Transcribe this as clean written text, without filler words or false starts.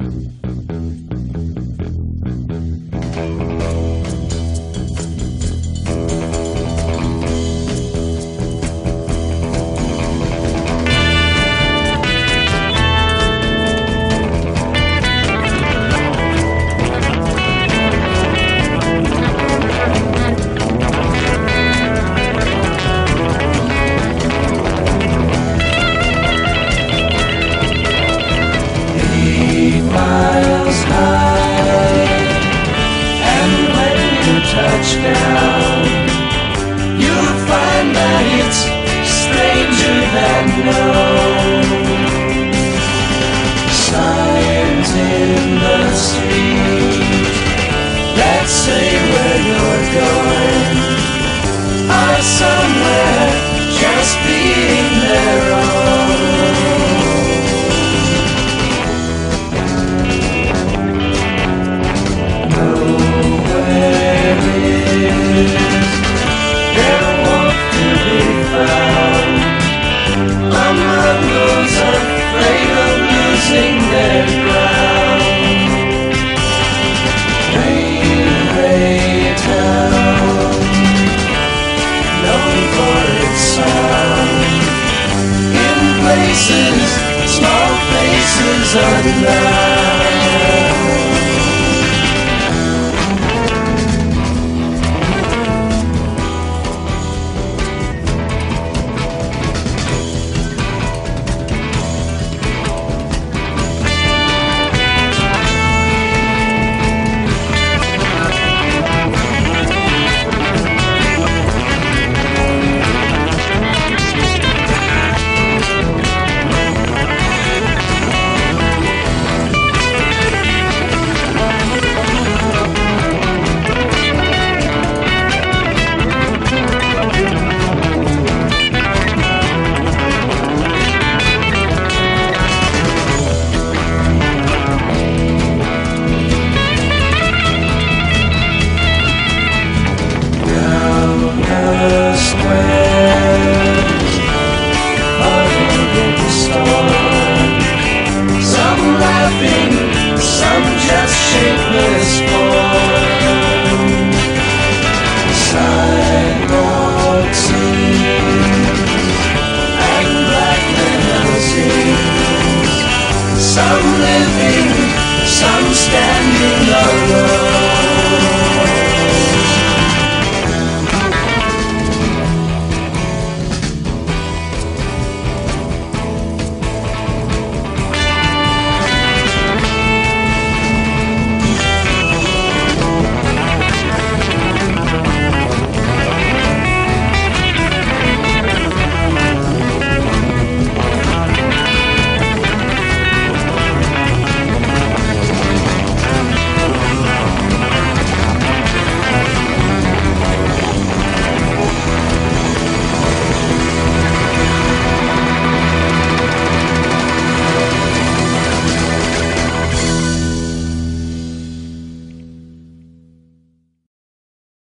Touchdown, you'll find that it's stranger than known. Signs in the street that say where you're going are somewhere just being their own. Nowhere their warmth to be found among those afraid of losing their ground. Railway town, known for its sound, in places, small places unknown. Some living, some standing alone.